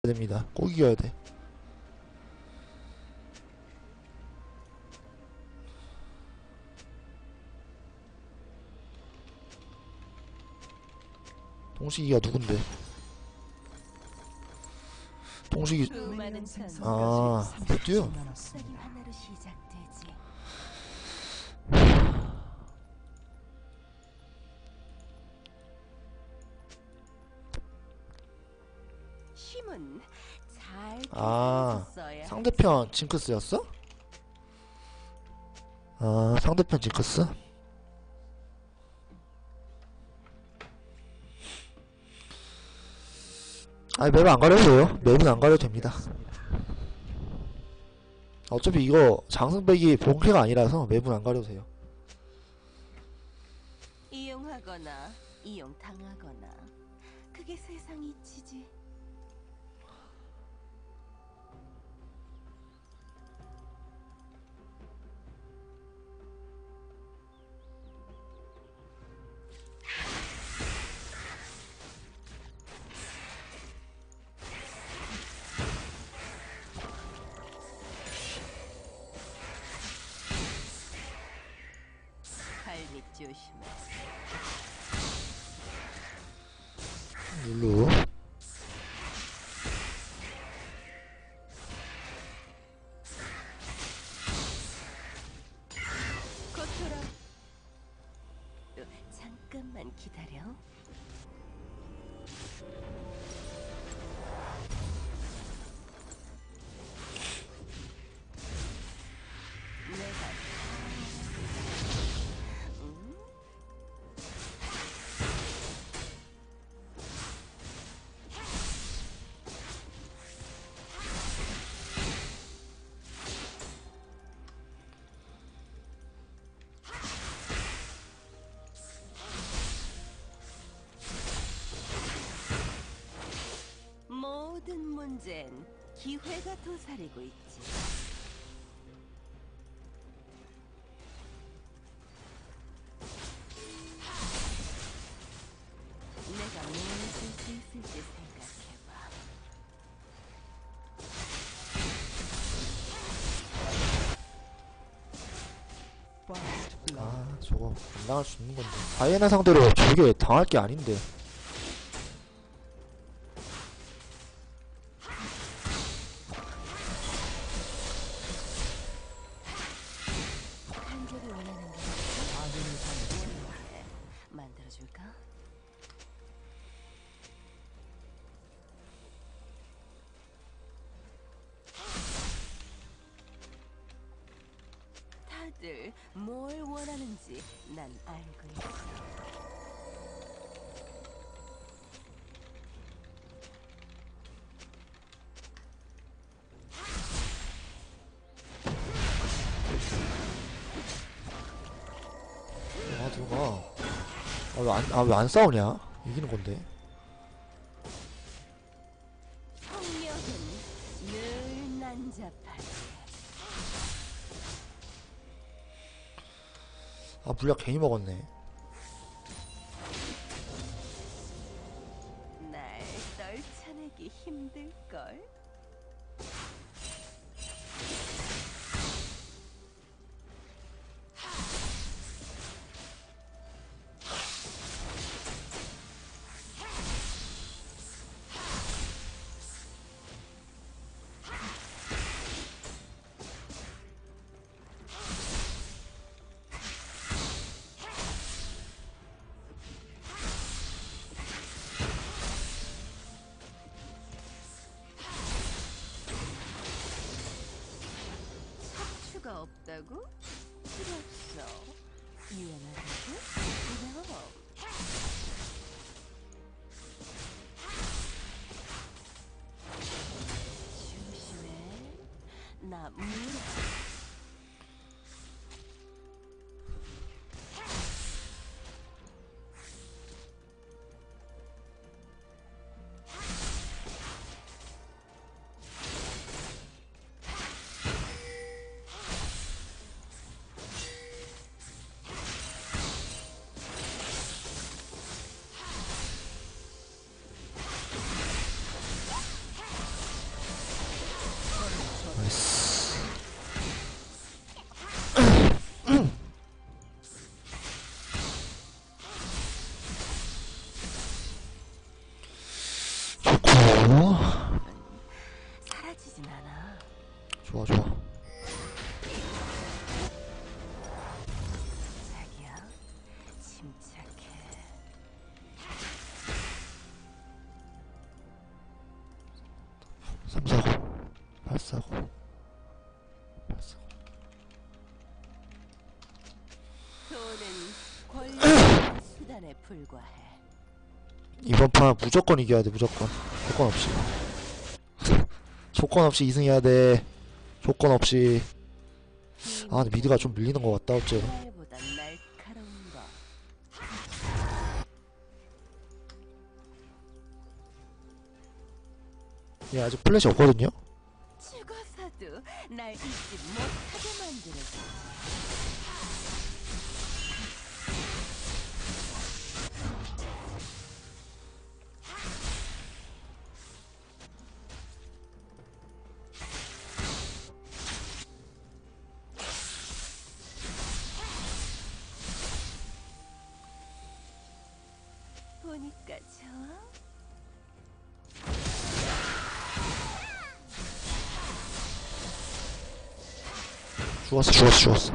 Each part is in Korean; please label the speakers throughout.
Speaker 1: 됩니다. 꼭 이겨야 돼. 동식이가 누군데? 동식이 아 듀? 아 상대편 징크스였어? 아 상대편 징크스? 아니 맵은 안 가려도 돼요. 맵은 안 가려도 됩니다. 어차피 이거 장승백이 본캐가 아니라서 맵은 안 가려도 돼요.
Speaker 2: 이용하거나 이용당하거나 그게 세상 이치지. 발밑 조심해.
Speaker 1: 룰루
Speaker 2: 곧 돌아. 잠깐만 기다려. 내가 모든 문제엔 기회가 도사리고 있지. 내가 뭘 쓸 수 있을지 생각해봐.
Speaker 1: 아 저거 안 당할 수 있는 건데 다이애나 상대로 저게 당할 게 아닌데.
Speaker 2: 한결이 원하는 게 만들어줄까? 다들 뭘 원하는지 난 알고 있어.
Speaker 1: 아 들어가. 왜 안 싸우냐? 이기는 건데.
Speaker 2: 폭력은 늘 난잡하지.
Speaker 1: 아 물약 괜히 먹었네.
Speaker 2: 날 떨쳐내기 힘들걸? 척추가 없다고? 필요 없어. 미안하다고? 그럼. 조심해. 나 물어.
Speaker 1: 349 849 849.
Speaker 2: 돈은 권력의 수단에 불과해.
Speaker 1: 이번 판 무조건 이겨야 돼. 무조건 조건 없이 조건 없이 2승 해야 돼. 조건 없이. 아 근데 미드가 좀 밀리는 것 같다. 어째
Speaker 2: 칼날보다 날카로운 것.
Speaker 1: 얘 아직 플래시 없거든요.
Speaker 2: 죽어서도 날 잊지 못하게 만들어줘. 보니까 좋아?
Speaker 1: 죽었어.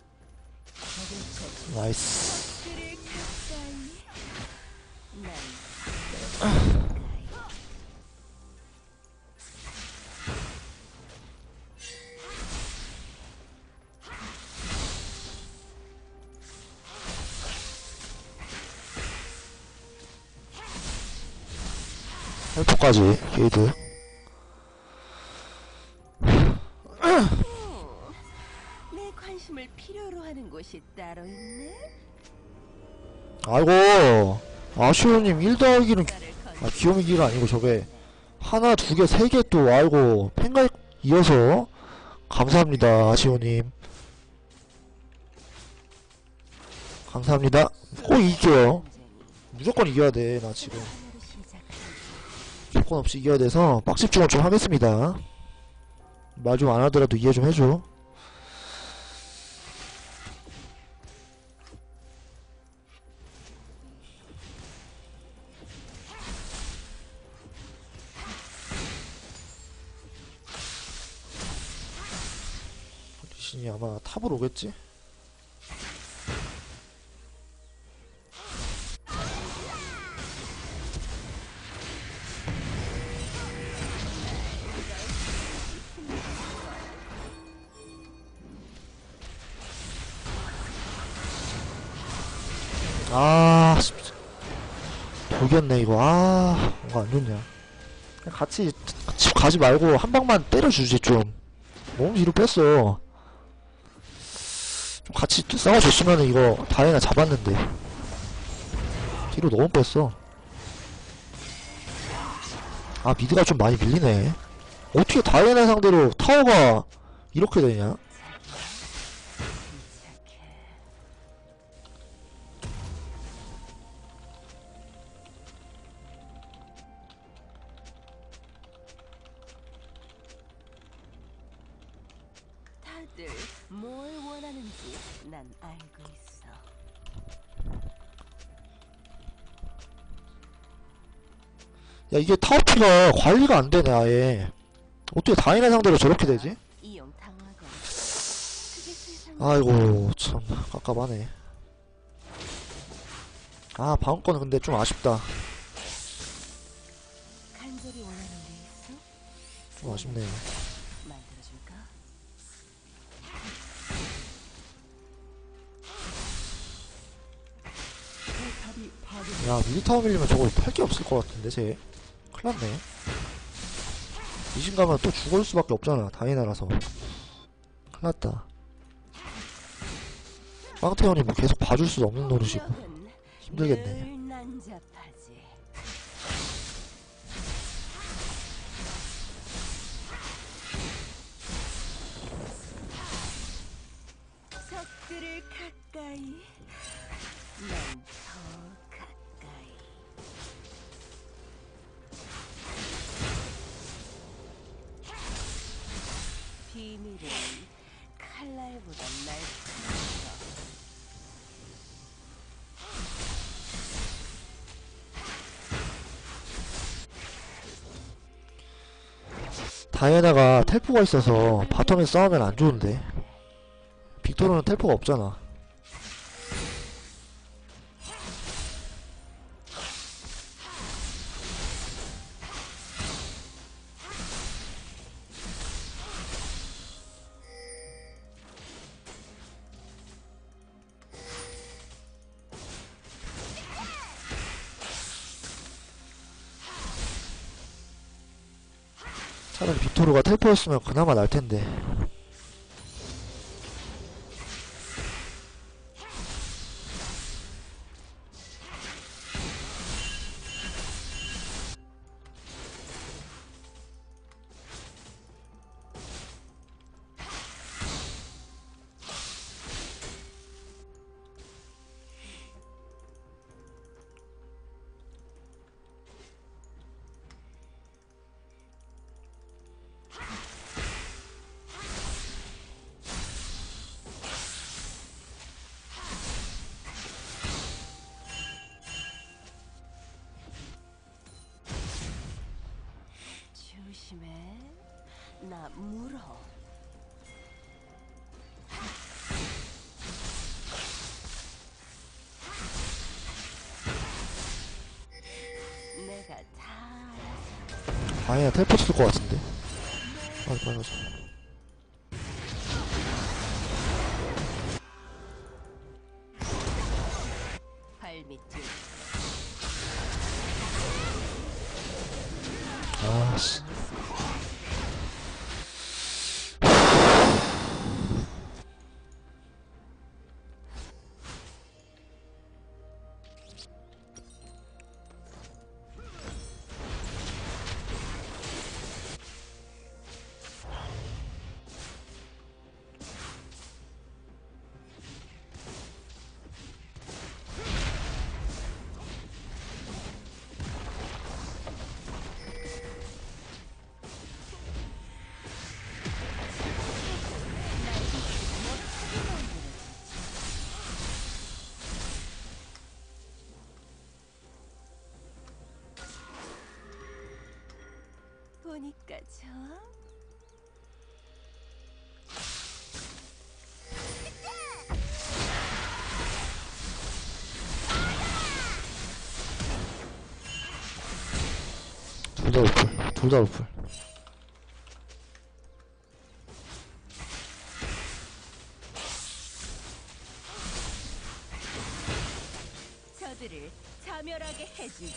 Speaker 1: 나이스.
Speaker 2: 그를 가까이. 난 가까이.
Speaker 1: 헬프까지 게이드.
Speaker 2: 내 관심을 필요로 하는 곳이 따로 있네.
Speaker 1: 아이고 아쉬우님 1 더하기는
Speaker 2: 나를
Speaker 1: 아 귀요미기가 아니고 저게 하나 두 개 세 개 또 아이고 팬가입 이어서 감사합니다. 아쉬우님 감사합니다. 꼭 이길게요. 무조건 이겨야 돼. 나 지금 조건 없이 이겨야 돼서 빡집중을 좀 하겠습니다. 말 좀 안 하더라도 이해 좀 해줘. 리신이 아마 탑으로 오겠지? 아, 돌겠네 이거. 아, 뭔가 안 좋냐. 그냥 같이 가지 말고 한 방만 때려주지 좀. 너무 뒤로 뺐어. 좀 같이 싸워줬으면 이거 다이나 잡았는데. 뒤로 너무 뺐어. 아, 미드가 좀 많이 밀리네. 어떻게 다이나 상대로 타워가 이렇게 되냐?
Speaker 2: 다들 뭘 원하는지 난 알고 있어.
Speaker 1: 야, 이게 타워피가 관리가 안 되네, 아예. 어떻게 다이나 상대로 저렇게 되지?
Speaker 2: 이용 당하건 그게 세상.
Speaker 1: 아이고, 참, 깝깝하네. 아, 방금 거는 근데 좀 아쉽다.
Speaker 2: 간절히 원하는 게 있어?
Speaker 1: 좀 아쉽네요.
Speaker 2: 만들어줄까?
Speaker 1: 야, 미드타워 밀리면 저거 할 게 없을 것 같은데, 쟤. 큰일났네. 리신 가면 또 죽을 수밖에 없잖아, 다이나라서. 큰일났다. 빵태원이 뭐 계속 봐줄 수도 없는 노릇이고. 힘들겠네.
Speaker 2: 늘 난잡하지. 적들을 가까이, 난 더 가까이. 비밀은 칼날보다 날카로워.
Speaker 1: 다이애나가 텔포가 있어서 바텀에 싸우면 안 좋은데. 빅토르는 텔포가 없잖아. 차라리 빅토르가 텔포였으면 그나마 날텐데.
Speaker 2: 조심해. 나 물어. 내가 다 알아서.
Speaker 1: 아니야, 텔포 쓸 것 같은데. 빨리 가자.
Speaker 2: 발밑을
Speaker 1: 아씨.
Speaker 2: 보니까 좋아.
Speaker 1: 둘 다 우풀. 둘 다 우풀.
Speaker 2: 저들을 자멸하게 해주지.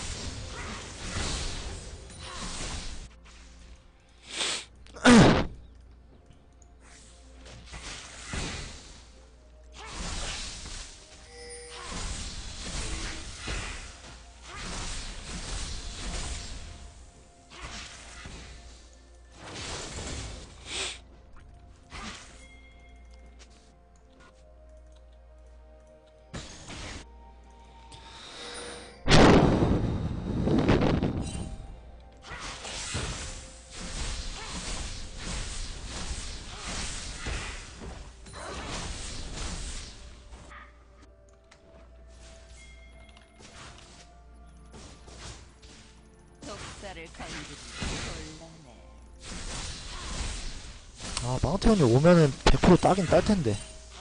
Speaker 2: 독사를 건드리기 곤란해.
Speaker 1: 아, 망태현이 오면은 100% 따긴 딸 텐데.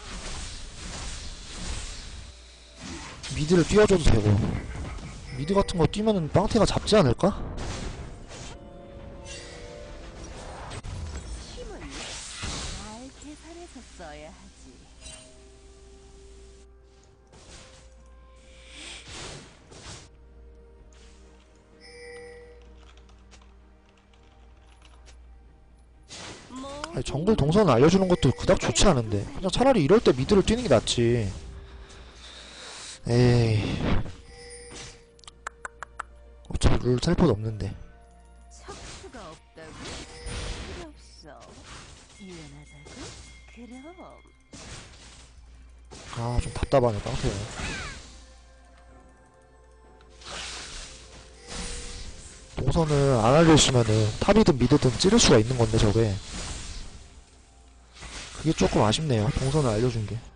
Speaker 1: 미드를 뛰어줘도 되고. 미드 같은 거 뛰면은 빵태가 잡지 않을까?
Speaker 2: 힘은 잘 계산해서 써야 하지.
Speaker 1: 아니, 정글 동선을 알려주는 것도 그닥 좋지 않은데. 그냥 차라리 이럴 때 미드를 뛰는 게 낫지. 에이. 어차피 룰 텔포도 없는데.
Speaker 2: 척수가 없다고? 필요 없어. 유연하다고? 그럼.
Speaker 1: 아, 좀 답답하네, 빵태야. 동선을 안 알려주면은 탑이든 미드든 찌를 수가 있는 건데, 저게. 그게 조금 아쉽네요. 동선을 알려준 게.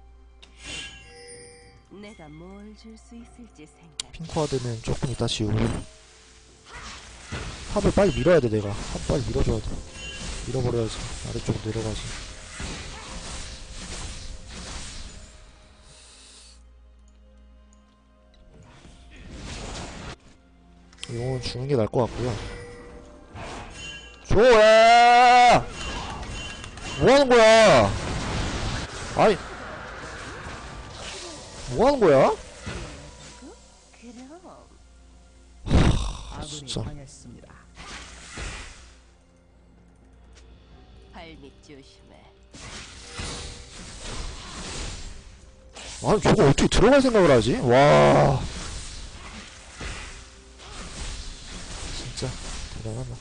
Speaker 2: 내가 뭘 줄 수 있을지 생각.
Speaker 1: 핑크와드는 조금 이따 지우고. 탑을 빨리 밀어야 돼, 내가. 탑 빨리 밀어줘야 돼. 밀어버려야지. 아래쪽으로 내려가지. 이건 주는 게 나을 것 같고요. 좋아! 뭐 하는 거야? 아니, 뭐 하는 거야?
Speaker 2: 그럼.
Speaker 1: 진짜.
Speaker 2: 발밑 조심해.
Speaker 1: 아니 저거 어떻게 들어갈 생각을 하지? 와 진짜 대단하다.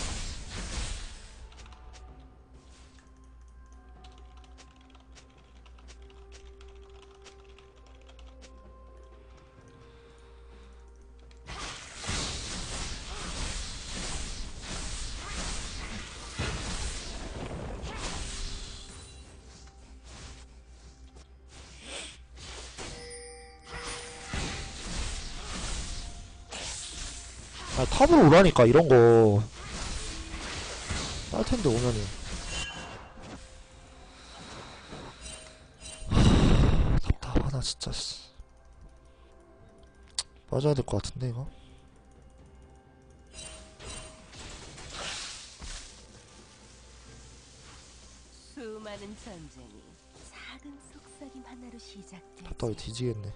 Speaker 1: 아 탑으로 오라니까 이런거 딸텐데 오면은. 답답하다 진짜. 빠져야 될 것 같은데 이거.
Speaker 2: 수많은 전쟁이 작은 속삭임 하나로 시작돼.
Speaker 1: 답답해 뒤지겠네.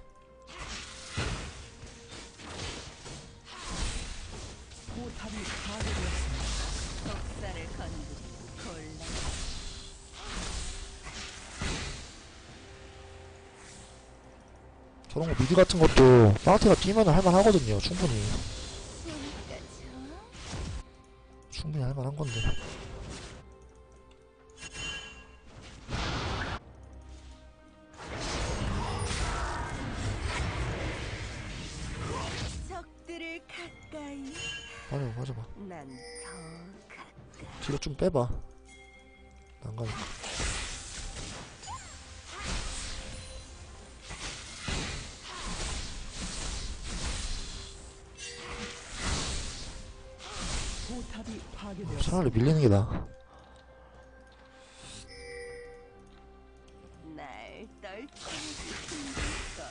Speaker 2: 포탑이 파괴되었습니다. 속살을 건드리고 곤란.
Speaker 1: 저런 거 미드 같은 것도 빵테가 뛰면 할만하거든요. 충분히 충분히 할만한 건데.
Speaker 2: 적들을 가까이.
Speaker 1: 맞아봐.
Speaker 2: 난 더 가까이.
Speaker 1: 뒤로 좀 빼봐. 안 가니까.
Speaker 2: 포탑이 파괴되었습니다.
Speaker 1: 차라리 밀리는 게 나아.
Speaker 2: 날 떨치고 싶은걸.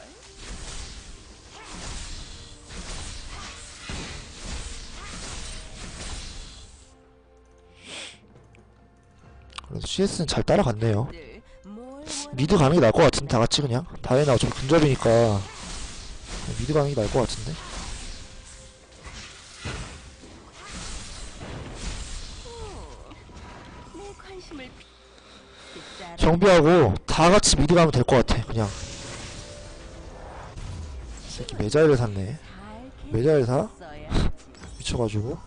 Speaker 1: 그래도 CS는 잘 따라갔네요.
Speaker 2: 뭘
Speaker 1: 미드 가는 게 나을 것 같은데 다 같이 그냥. 다이나 어차피 근접이니까 미드 가는 게 나을 것 같은데.
Speaker 2: 내 관심을
Speaker 1: 정비하고 다 같이 미드 가면 될 것 같아. 그냥. 이 새끼 메자이를 샀네. 메자이를 사? 미쳐가지고.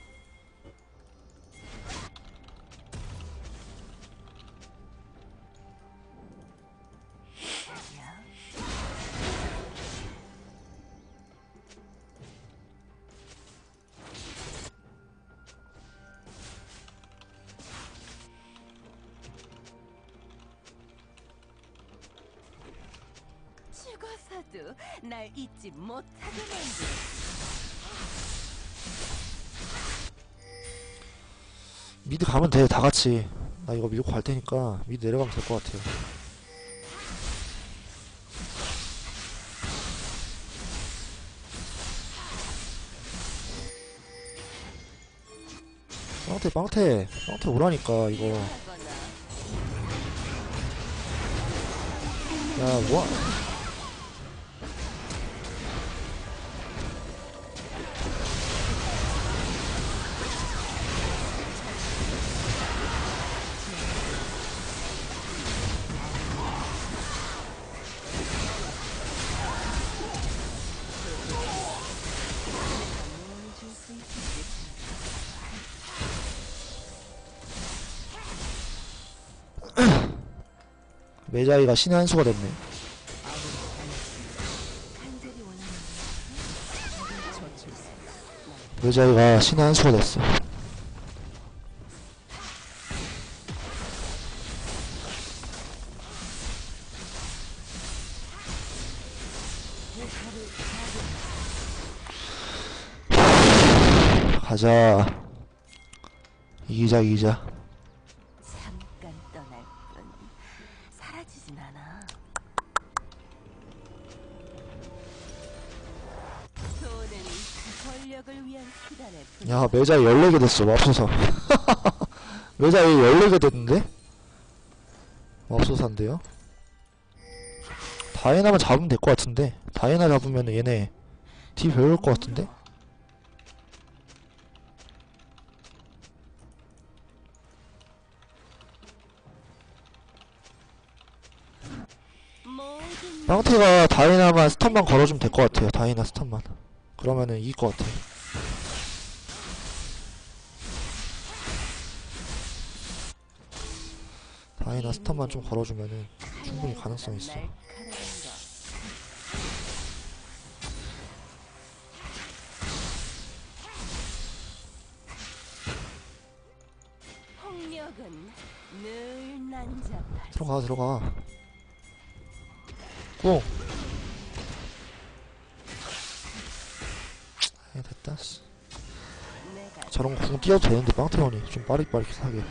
Speaker 2: 죽어서도 날 잊지 못하게 만들.
Speaker 1: 미드 가면 돼. 다 같이. 나 이거 밀고 갈 테니까 미드 내려가면 될 것 같아요. 빵태 오라니까 이거. 야 뭐야. 메자이가 신의 한 수가 됐네. 메자이가 신의 한 수가 됐어. 가자. 이기자.
Speaker 2: 잠깐 떠날 뿐 사라지진 않아. 돈은 권력을 위한 수단에
Speaker 1: 야 메자이 14개 됐어. 맙소사. 메자이 14개 됐는데? 맙소사인데요? 다이나만 잡으면 될 것 같은데. 다이나 잡으면 얘네 딜 배울 것 같은데? 빵태가 다이나만 스턴만 걸어주면 될 것 같아요. 다이나 스턴만. 그러면은 이길 것 같아. 다이나 스턴만 좀 걸어주면은 충분히 가능성 있어.
Speaker 2: 폭력은 늘 난잡하지.
Speaker 1: 들어가, 들어가. 고! 에, 됐다, 씨.
Speaker 2: 내가
Speaker 1: 저런 거 궁 띄워도 되는데, 빵태원이 좀 빠릿빠릿하게.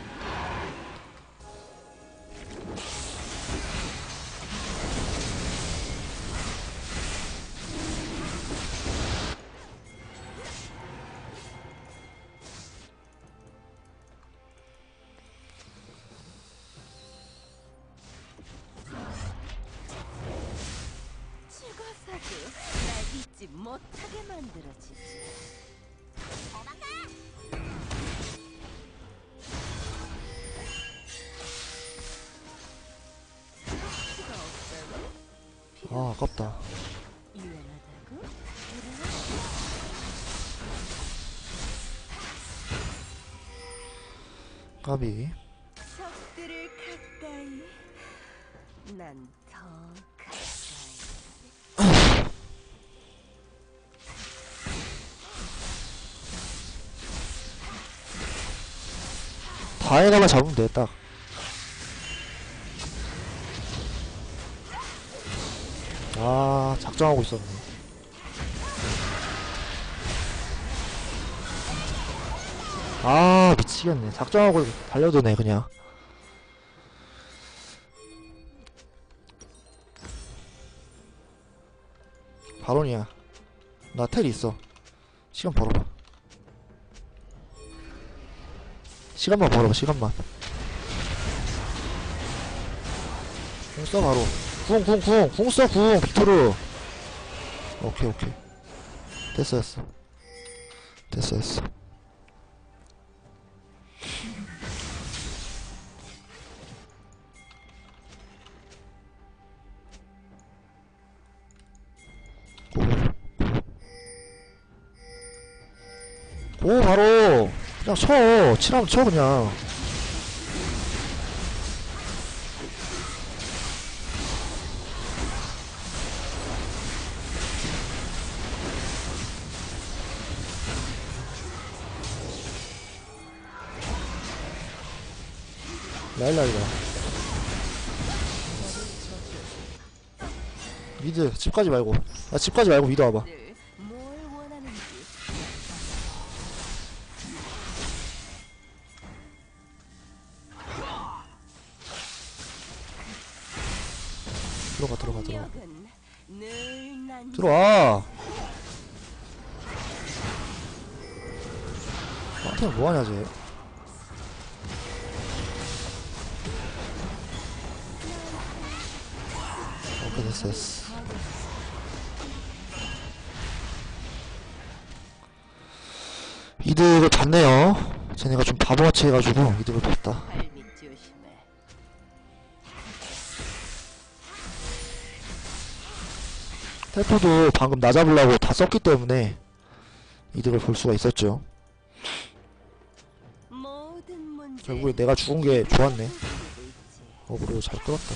Speaker 2: 죽어서도 날 잊지 못하게 만들어주지. 수가 없다고?
Speaker 1: 아, 아깝다.
Speaker 2: 유연하다고?
Speaker 1: 까비.
Speaker 2: 적들을 가까이, 난 더 가까이.
Speaker 1: 다이나만 잡으면 돼, 딱. 아, 작정하고 있었네. 아, 미치겠네. 작정하고 달려드네, 그냥. 바론이야. 나 텔 있어. 시간 벌어봐. 시간만 벌어봐, 시간만. 궁 써, 바로. 궁 써, 궁. 빅토르. 오케이, 오케이. 됐어, 됐어. 됐어, 됐어. 고, 바로. 그냥 쳐. 치라면 쳐, 그냥. 라일라이다. 미드, 집까지 말고. 아, 집까지 말고 미드 와봐.
Speaker 2: 늘 뭘 원하는지
Speaker 1: 들어가, 들어가, 들어가.
Speaker 2: 폭력은 늘 난잡하지.
Speaker 1: 들어와. 나한테 뭐하냐, 쟤. 오케이, 됐어, 됐어. 이득을 봤네요. 쟤네가 좀 바보같이 해가지고 이득을 봤다.
Speaker 2: 발밑 조심해.
Speaker 1: 텔포도 방금 나 잡으려고 다 썼기 때문에 이득을 볼 수가 있었죠.
Speaker 2: 모든 문제
Speaker 1: 결국에 내가 죽은 게 좋았네. 그리고 잘 끌었다.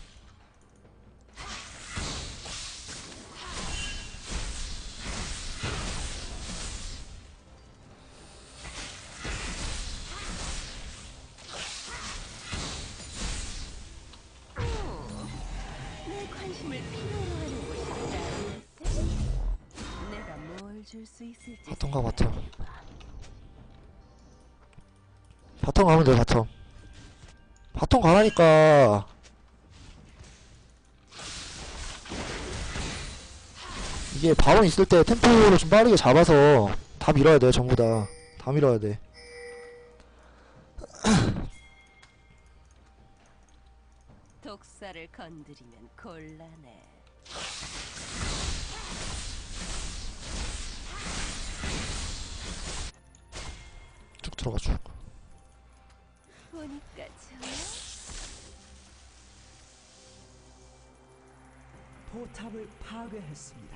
Speaker 2: 내 관심을 필요로 하는 곳이 따로 있을까? 내가 뭘 줄 수 있을지
Speaker 1: 바텀 가, 바텀. 바텀 가면 돼, 바텀. 바텀 가라니까. 이게 바론 있을 때 템포를 좀 빠르게 잡아서 다 밀어야 돼, 전부 다. 다 밀어야 돼.
Speaker 2: 독사를 건드리면 곤란해.
Speaker 1: 쭉 들어가, 쭉.
Speaker 2: 보니까 좋아.
Speaker 3: 포탑을 파괴했습니다.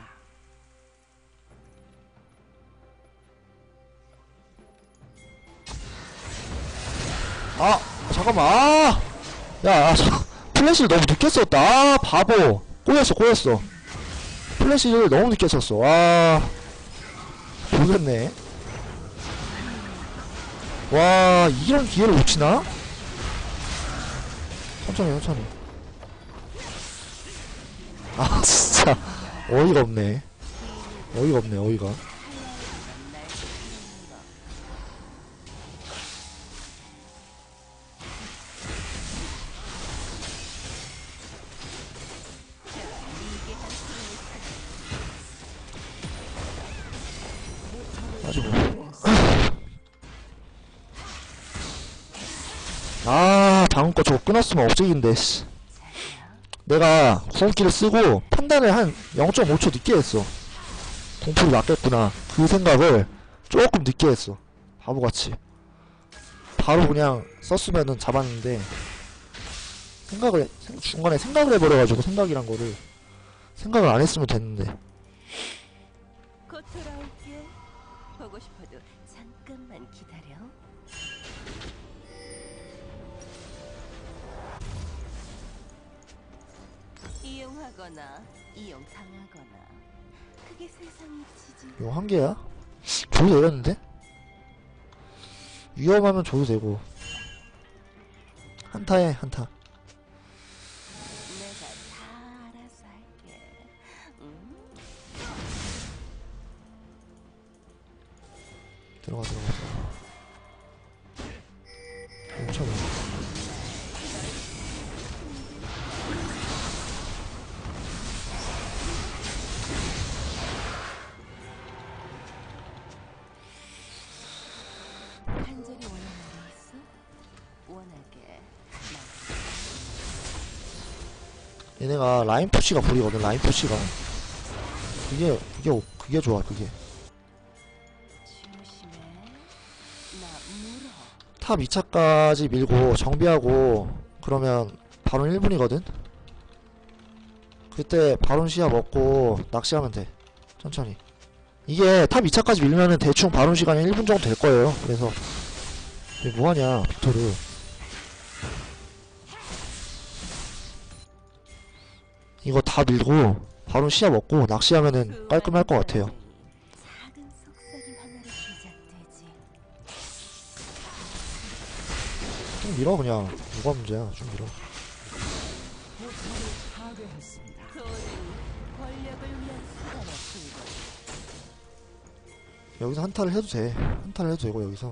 Speaker 1: 아 잠깐만. 야, 플래시를 너무 늦게 썼다. 아 바보. 꼬였어. 플래시를 너무 늦게 썼어. 모르겠네. 와, 이런 기회를 놓치나? 천천히. 아 진짜 어이가 없네. 어이가. 가지고. 방금 거 저거 끊었으면 업적인데, 씨. 내가 구원기를 쓰고 판단을 한 0.5초 늦게 했어. 공풀이 맞겠구나. 그 생각을 조금 늦게 했어. 바보같이. 바로 그냥 썼으면은 잡았는데, 중간에 생각을 해버려가지고, 생각을 안 했으면 됐는데.
Speaker 2: 곧 돌아올게. 보고 싶어도 잠깐만 기다려. 이용하거나 이용당하거나 그게 세상의 지지.
Speaker 1: 이거 한 개야? 줘도 되겠는데? 위험하면 줘도 되고. 한타해.
Speaker 2: 내가 다 알아서 할게.
Speaker 1: 들어가. 엄청.
Speaker 2: 간절히 원하는 게 있어? 원하게.
Speaker 1: 얘네가 라인 푸시가 불이거든. 라인 푸시가. 그게 좋아.
Speaker 2: 조심해. 나 물어.
Speaker 1: 탑 2차까지 밀고 정비하고 그러면 바론 1분이거든? 그때 바론 시야 먹고 낚시하면 돼. 천천히. 이게 탑 2차까지 밀면은 대충 바론 시간이 1분 정도 될 거예요. 그래서 이게 뭐하냐 빅토르. 이거 다 밀고 바론 시야 먹고 낚시하면은 깔끔할 것 같아요.
Speaker 2: 작은 속삭임 하나로 시작되지.
Speaker 1: 좀 밀어 그냥. 뭐가 문제야. 좀 밀어.
Speaker 3: 포탑을 파괴했습니다.
Speaker 2: 돈은 권력을 위한 수단에 불과해.
Speaker 1: 여기서 한타를 해도 돼. 한타를 해도 되고 여기서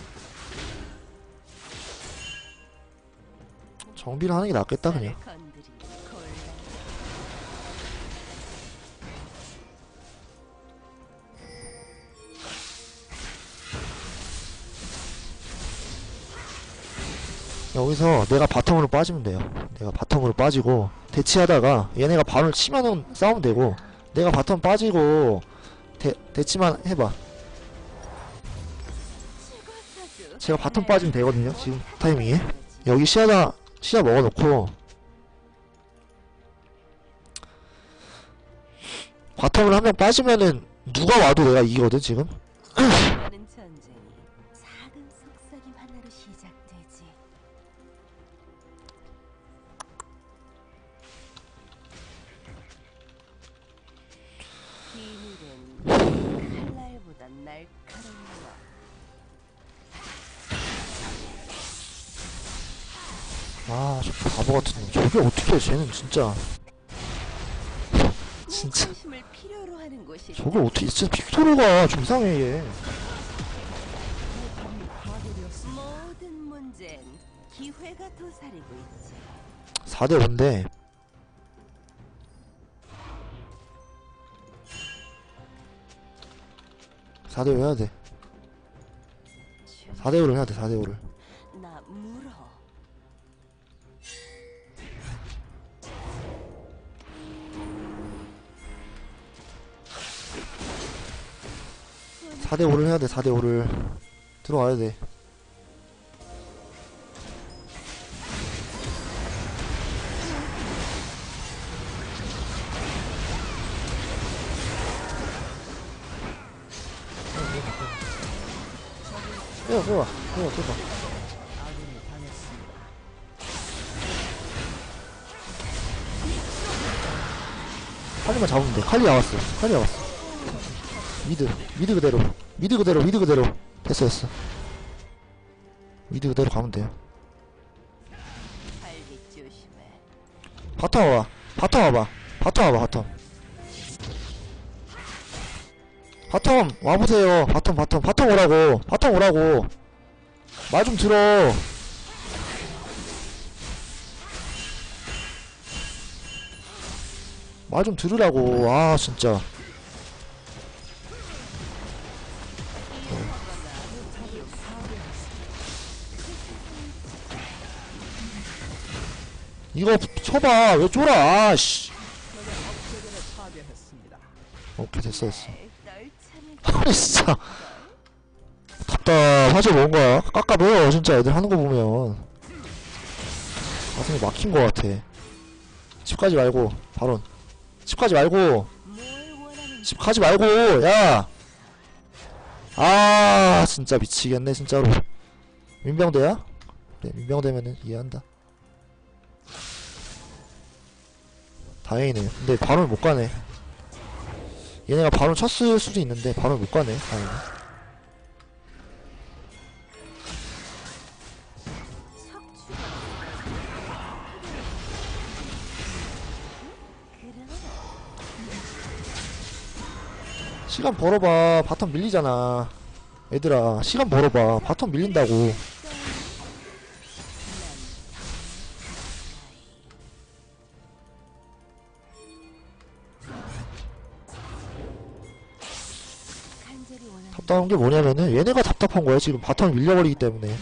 Speaker 1: 정비를 하는 게 낫겠다 그냥.
Speaker 2: 건드리면 곤란.
Speaker 1: 여기서 내가 바텀으로 빠지면 돼요. 내가 바텀으로 빠지고 대치하다가 얘네가 바론을 치면은 싸우면 되고, 내가 바텀 빠지고 대치만 해봐.
Speaker 2: 죽었어도
Speaker 1: 제가 바텀 빠지면 되거든요. 지금 타이밍에 여기 시야 먹어놓고 바텀을 한 명 빠지면은 누가 와도 내가 이기거든 지금.
Speaker 2: 하는 전쟁이 작은 속삭임 하나로 시작되지. 비밀은 칼날보다 날카로운 것.
Speaker 1: 저 바보 같은 놈. 저게 어떻게 해, 쟤는 진짜. 진짜.
Speaker 2: 진심을 필요로 하는 곳이.
Speaker 1: 저걸 어떻게, 진짜 빅토르가 좀 이상해, 얘.
Speaker 3: 포탑이 파괴되었습니다.
Speaker 2: 모든 문제는 기회가 도사리고 있지.
Speaker 1: 4대5인데. 4대5 해야 돼. 4대5를 해야 돼, 4대5를.
Speaker 2: 나 물어.
Speaker 1: 4대5를 해야 돼, 4대5를. 들어와야 돼. 깨워.
Speaker 3: 아군이 당했습니다.
Speaker 1: 칼리만 잡으면 돼. 칼리 나왔어. 미드 그대로. 됐어. 미드 그대로 가면 돼요.
Speaker 2: 발기 조심해.
Speaker 1: 바텀 와봐. 바텀 와보세요. 바텀 오라고. 말 좀 들어. 말 좀 들으라고. 아 진짜. 이거 쳐봐. 왜 쫄아? 아씨.
Speaker 3: 업체계를 파괴했습니다.
Speaker 1: 오케이 됐어.
Speaker 2: 널 참을
Speaker 1: 아니 진짜 답답하지 뭔가. 깎아보여 진짜 애들 하는 거 보면. 가슴이 막힌 거 같아. 집 가지 말고 발언. 집 가지 말고.
Speaker 2: 뭘 원하는
Speaker 1: 집 가지 말고. 야. 아 진짜 미치겠네 진짜로. 민병대야? 그래 민병대면은 이해한다. 다행이네. 근데 발언 못 가네. 얘네가 발언 쳤을 수도 있는데 발언 못 가네. 다행히.
Speaker 2: 척추가 그럼
Speaker 1: 시간 벌어봐. 바텀 밀리잖아. 얘들아 시간 벌어봐. 바텀 밀린다고.
Speaker 2: 간절히 원하는
Speaker 1: 답답한 게 뭐냐면은 얘네가 답답한 거야. 지금 바텀 밀려버리기 때문에.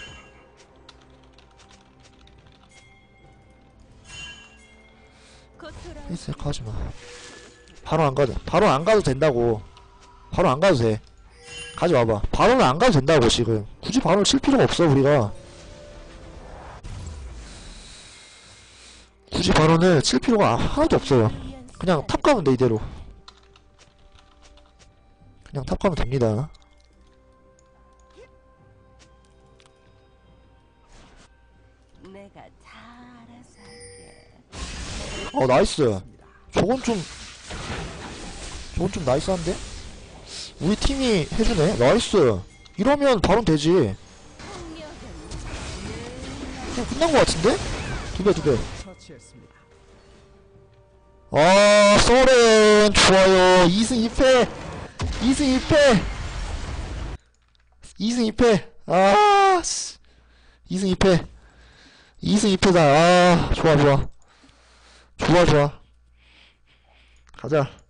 Speaker 2: 곧 돌아올
Speaker 1: 페이스 하지마. 바로 안 가도 된다고. 바로 안 가도 돼. 가지 마봐. 바로는 안 가도 된다고. 지금 굳이 바로를 칠 필요가 없어. 우리가 굳이 바로는 칠 필요가 하나도 없어요.
Speaker 2: 위한
Speaker 1: 그냥 탑 가면 돼. 이대로 그냥 탑 가면 됩니다.
Speaker 2: 내가 다 알아서 할게.
Speaker 1: 나이스. 저건 좀 나이스한데? 우리 팀이 해주네. 나이스. 이러면 바로 되지.
Speaker 2: 폭력은
Speaker 1: 그냥 끝난 거 같은데? 두 배.
Speaker 3: 처치했습니다.
Speaker 1: 소렌 좋아요. 2승 2패. 2승 2패. 씨. 2승 2패. 2승 2패다. 좋아. 가자.